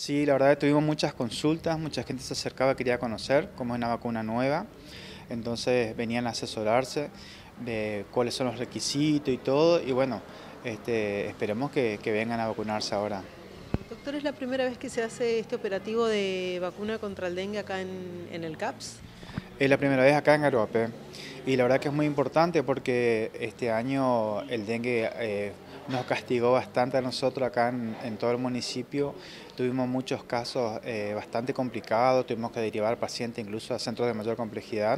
Sí, la verdad que tuvimos muchas consultas, mucha gente se acercaba, quería conocer cómo es una vacuna nueva, entonces venían a asesorarse de cuáles son los requisitos y todo, y bueno, esperemos que vengan a vacunarse ahora. Doctor, ¿es la primera vez que se hace este operativo de vacuna contra el dengue acá en el CAPS? Es la primera vez acá en Aruapé y la verdad que es muy importante porque este año el dengue nos castigó bastante a nosotros acá en todo el municipio. Tuvimos muchos casos bastante complicados, tuvimos que derivar pacientes incluso a centros de mayor complejidad.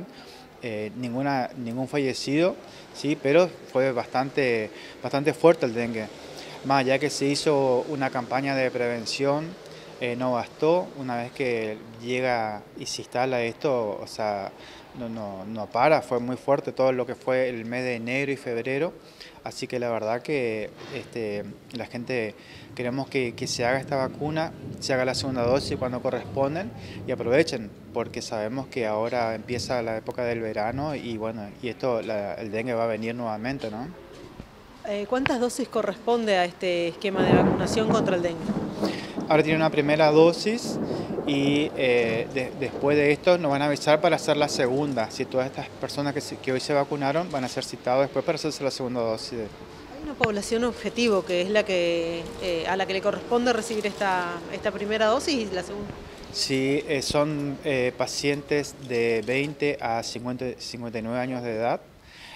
Ningún fallecido, sí, pero fue bastante fuerte el dengue. Más allá que se hizo una campaña de prevención, no bastó. Una vez que llega y se instala esto, o sea, no para, fue muy fuerte todo lo que fue el mes de enero y febrero, así que la verdad que la gente queremos que se haga esta vacuna, se haga la segunda dosis cuando corresponden y aprovechen, porque sabemos que ahora empieza la época del verano y bueno, y el dengue va a venir nuevamente, ¿no? ¿Cuántas dosis corresponde a este esquema de vacunación contra el dengue? Ahora tiene una primera dosis y después de esto nos van a avisar para hacer la segunda. Si todas estas personas que hoy se vacunaron van a ser citados después para hacerse la segunda dosis. Hay una población objetivo que es la que a la que le corresponde recibir esta primera dosis y la segunda. Sí, son pacientes de 20 a 59 años de edad.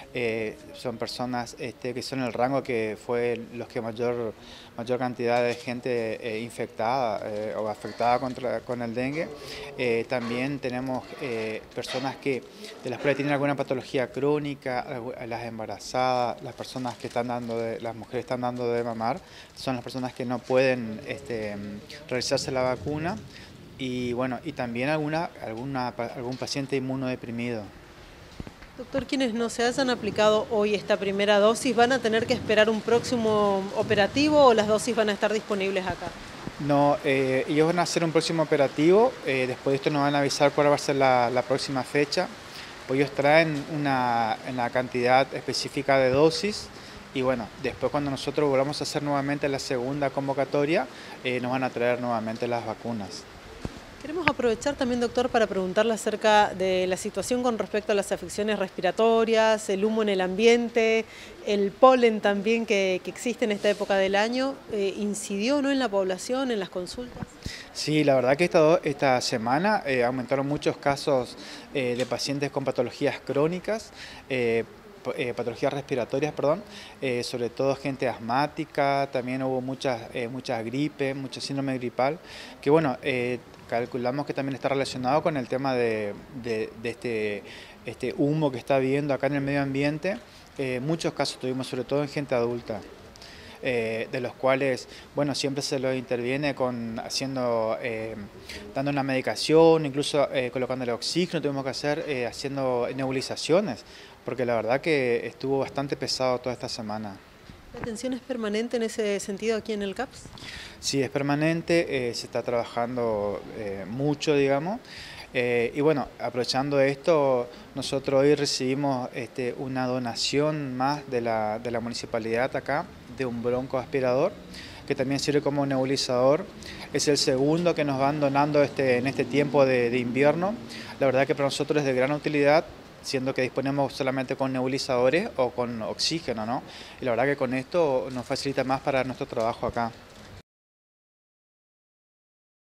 Son personas que son el rango que fue los que mayor cantidad de gente infectada o afectada con el dengue. También tenemos personas de las cuales tienen alguna patología crónica, las embarazadas, las personas que las mujeres están dando de mamar, son las personas que no pueden realizarse la vacuna. Y bueno, y también algún paciente inmunodeprimido. Doctor, quienes no se hayan aplicado hoy esta primera dosis, ¿van a tener que esperar un próximo operativo o las dosis van a estar disponibles acá? No, ellos van a hacer un próximo operativo, después de esto nos van a avisar cuál va a ser la próxima fecha. Pues ellos traen una cantidad específica de dosis y bueno, después cuando nosotros volvamos a hacer nuevamente la segunda convocatoria, nos van a traer nuevamente las vacunas. Queremos aprovechar también, doctor, para preguntarle acerca de la situación con respecto a las afecciones respiratorias, el humo en el ambiente, el polen también que existe en esta época del año. ¿Incidió, no, en la población, en las consultas? Sí, la verdad que esta semana aumentaron muchos casos de pacientes con patologías crónicas, patologías respiratorias, perdón, sobre todo gente asmática, también hubo muchas gripes, mucho síndrome gripal, que bueno, calculamos que también está relacionado con el tema de este humo que está habiendo acá en el medio ambiente. Muchos casos tuvimos, sobre todo en gente adulta. De los cuales, bueno, siempre se lo interviene dando una medicación, incluso colocándole oxígeno, tuvimos que hacer haciendo nebulizaciones, porque la verdad que estuvo bastante pesado toda esta semana. ¿La atención es permanente en ese sentido aquí en el CAPS? Sí, es permanente, se está trabajando mucho, digamos. Y bueno, aprovechando esto, nosotros hoy recibimos una donación más de la municipalidad acá, de un broncoaspirador, que también sirve como nebulizador. Es el segundo que nos van donando en este tiempo de invierno. La verdad que para nosotros es de gran utilidad, siendo que disponemos solamente con nebulizadores o con oxígeno, ¿no? Y la verdad que con esto nos facilita más para nuestro trabajo acá.